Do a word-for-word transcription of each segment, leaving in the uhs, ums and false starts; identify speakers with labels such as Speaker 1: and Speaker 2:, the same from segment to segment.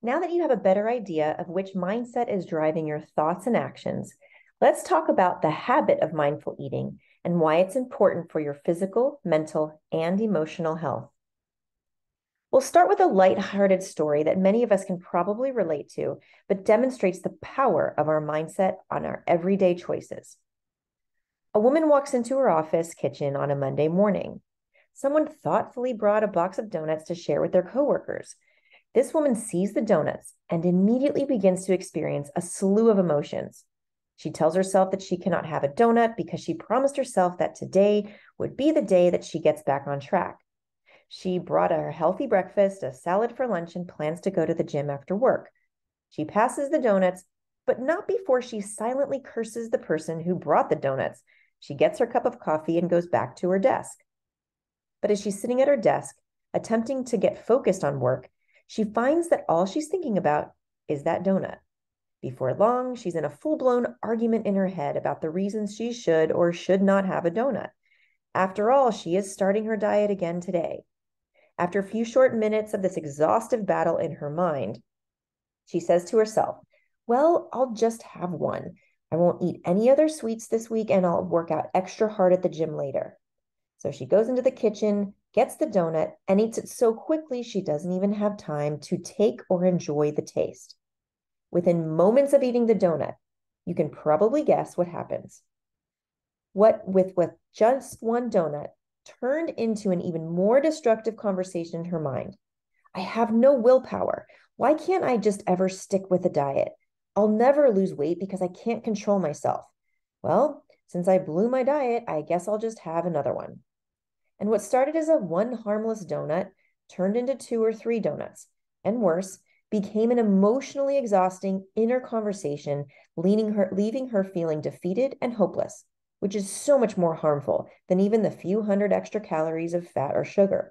Speaker 1: Now that you have a better idea of which mindset is driving your thoughts and actions, let's talk about the habit of mindful eating and why it's important for your physical, mental, and emotional health. We'll start with a light-hearted story that many of us can probably relate to, but demonstrates the power of our mindset on our everyday choices. A woman walks into her office kitchen on a Monday morning. Someone thoughtfully brought a box of donuts to share with their coworkers. This woman sees the donuts and immediately begins to experience a slew of emotions. She tells herself that she cannot have a donut because she promised herself that today would be the day that she gets back on track. She brought her healthy breakfast, a salad for lunch, and plans to go to the gym after work. She passes the donuts, but not before she silently curses the person who brought the donuts. She gets her cup of coffee and goes back to her desk. But as she's sitting at her desk, attempting to get focused on work, she finds that all she's thinking about is that donut. Before long, she's in a full-blown argument in her head about the reasons she should or should not have a donut. After all, she is starting her diet again today. After a few short minutes of this exhaustive battle in her mind, she says to herself, well, I'll just have one. I won't eat any other sweets this week, and I'll work out extra hard at the gym later. So she goes into the kitchen, gets the donut, and eats it so quickly she doesn't even have time to take or enjoy the taste. Within moments of eating the donut, you can probably guess what happens. What with, with just one donut turned into an even more destructive conversation in her mind. I have no willpower. Why can't I just ever stick with a diet? I'll never lose weight because I can't control myself. Well, since I blew my diet, I guess I'll just have another one. And what started as a one harmless donut turned into two or three donuts, and worse, became an emotionally exhausting inner conversation, leaving her, leaving her feeling defeated and hopeless, which is so much more harmful than even the few hundred extra calories of fat or sugar.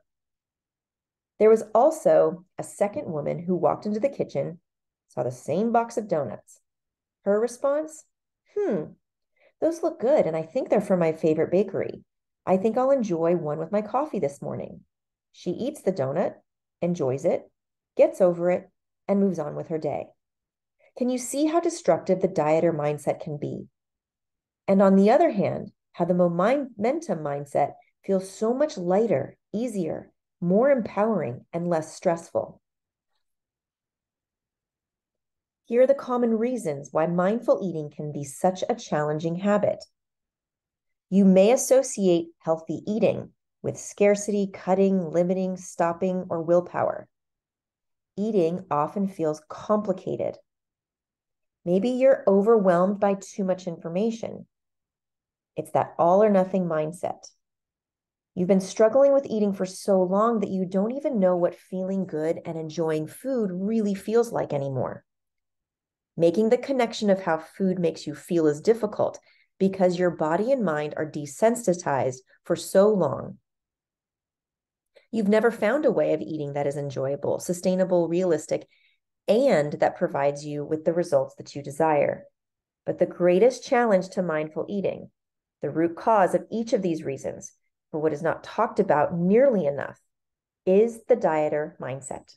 Speaker 1: There was also a second woman who walked into the kitchen, saw the same box of donuts. Her response? Hmm, those look good, and I think they're from my favorite bakery. I think I'll enjoy one with my coffee this morning. She eats the donut, enjoys it, gets over it, and moves on with her day. Can you see how destructive the dieter mindset can be? And on the other hand, how the momentum mindset feels so much lighter, easier, more empowering, and less stressful. Here are the common reasons why mindful eating can be such a challenging habit. You may associate healthy eating with scarcity, cutting, limiting, stopping, or willpower. Eating often feels complicated. Maybe you're overwhelmed by too much information. It's that all or nothing mindset. You've been struggling with eating for so long that you don't even know what feeling good and enjoying food really feels like anymore. Making the connection of how food makes you feel is difficult because your body and mind are desensitized for so long. You've never found a way of eating that is enjoyable, sustainable, realistic, and that provides you with the results that you desire. But the greatest challenge to mindful eating, the root cause of each of these reasons, but what is not talked about nearly enough, is the dieter mindset.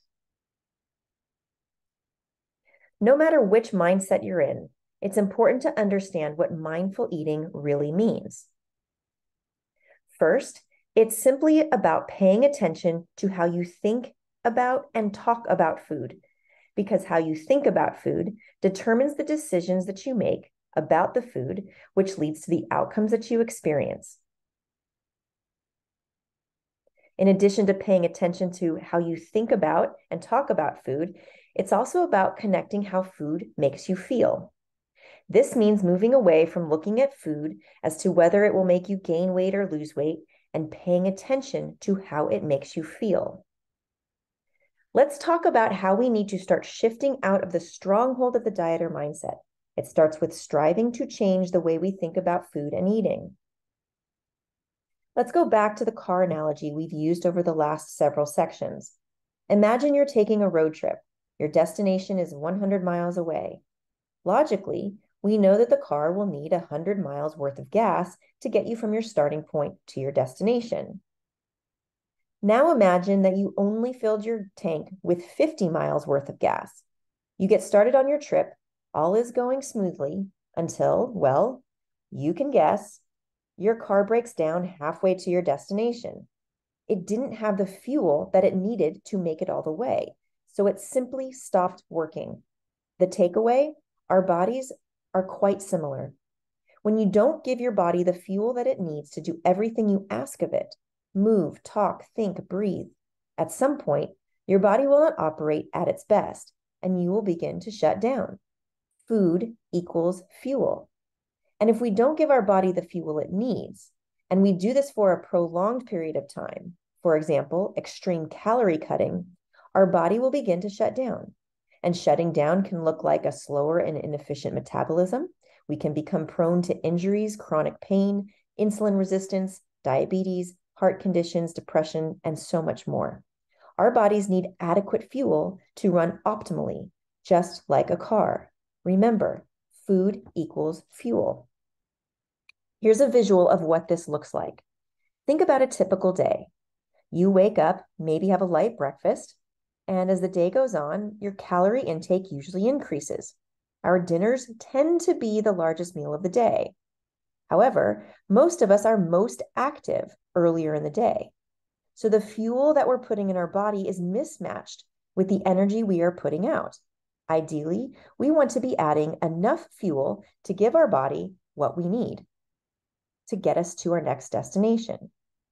Speaker 1: No matter which mindset you're in, it's important to understand what mindful eating really means. First, it's simply about paying attention to how you think about and talk about food, because how you think about food determines the decisions that you make about the food, which leads to the outcomes that you experience. In addition to paying attention to how you think about and talk about food, it's also about connecting how food makes you feel. This means moving away from looking at food as to whether it will make you gain weight or lose weight and paying attention to how it makes you feel. Let's talk about how we need to start shifting out of the stronghold of the dieter mindset. It starts with striving to change the way we think about food and eating. Let's go back to the car analogy we've used over the last several sections. Imagine you're taking a road trip. Your destination is one hundred miles away. Logically, we know that the car will need one hundred miles worth of gas to get you from your starting point to your destination. Now imagine that you only filled your tank with fifty miles worth of gas. You get started on your trip, all is going smoothly until, well, you can guess, your car breaks down halfway to your destination. It didn't have the fuel that it needed to make it all the way, so it simply stopped working. The takeaway, our bodies are quite similar. When you don't give your body the fuel that it needs to do everything you ask of it, move, talk, think, breathe, at some point, your body will not operate at its best, and you will begin to shut down. Food equals fuel. And if we don't give our body the fuel it needs, and we do this for a prolonged period of time, for example, extreme calorie cutting, our body will begin to shut down. And shutting down can look like a slower and inefficient metabolism. We can become prone to injuries, chronic pain, insulin resistance, diabetes, heart conditions, depression, and so much more. Our bodies need adequate fuel to run optimally, just like a car. Remember, food equals fuel. Here's a visual of what this looks like. Think about a typical day. You wake up, maybe have a light breakfast, and as the day goes on, your calorie intake usually increases. Our dinners tend to be the largest meal of the day. However, most of us are most active earlier in the day. So the fuel that we're putting in our body is mismatched with the energy we are putting out. Ideally, we want to be adding enough fuel to give our body what we need to get us to our next destination.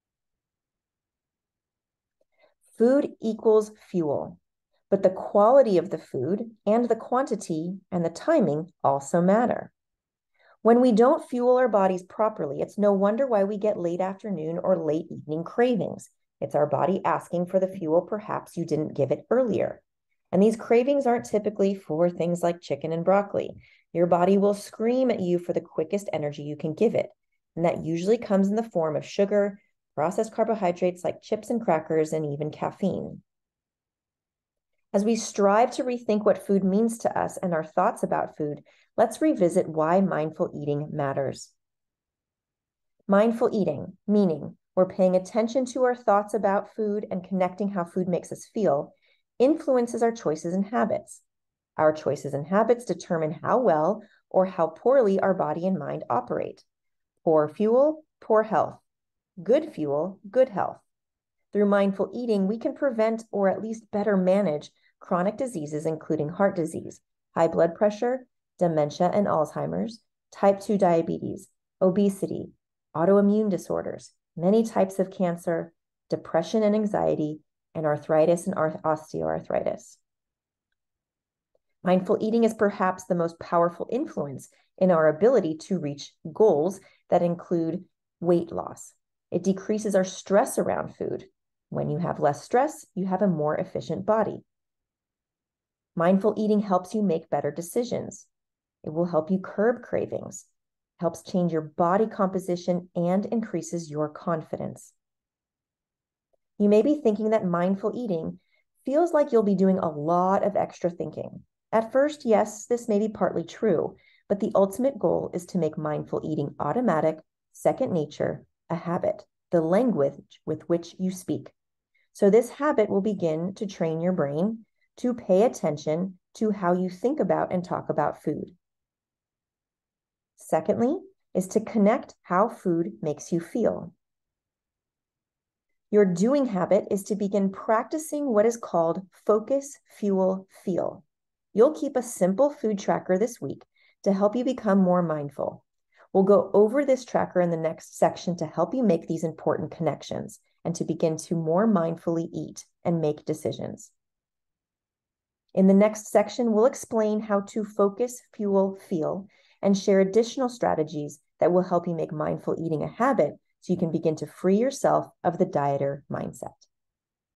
Speaker 1: Food equals fuel, but the quality of the food and the quantity and the timing also matter. When we don't fuel our bodies properly, it's no wonder why we get late afternoon or late evening cravings. It's our body asking for the fuel perhaps you didn't give it earlier. And these cravings aren't typically for things like chicken and broccoli. Your body will scream at you for the quickest energy you can give it. And that usually comes in the form of sugar, processed carbohydrates like chips and crackers, and even caffeine. As we strive to rethink what food means to us and our thoughts about food, let's revisit why mindful eating matters. Mindful eating, meaning we're paying attention to our thoughts about food and connecting how food makes us feel, influences our choices and habits. Our choices and habits determine how well or how poorly our body and mind operate. Poor fuel, poor health. Good fuel, good health. Through mindful eating, we can prevent or at least better manage chronic diseases, including heart disease, high blood pressure, dementia and Alzheimer's, type two diabetes, obesity, autoimmune disorders, many types of cancer, depression and anxiety, and arthritis and osteoarthritis. Mindful eating is perhaps the most powerful influence in our ability to reach goals that include weight loss. It decreases our stress around food. When you have less stress, you have a more efficient body. Mindful eating helps you make better decisions. It will help you curb cravings, helps change your body composition, and increases your confidence. You may be thinking that mindful eating feels like you'll be doing a lot of extra thinking. At first, yes, this may be partly true, but the ultimate goal is to make mindful eating automatic, second nature, a habit, the language with which you speak. So this habit will begin to train your brain to pay attention to how you think about and talk about food. Secondly, is to connect how food makes you feel. Your doing habit is to begin practicing what is called focus, fuel, feel. You'll keep a simple food tracker this week to help you become more mindful. We'll go over this tracker in the next section to help you make these important connections and to begin to more mindfully eat and make decisions. In the next section, we'll explain how to focus, fuel, feel, and share additional strategies that will help you make mindful eating a habit so you can begin to free yourself of the dieter mindset.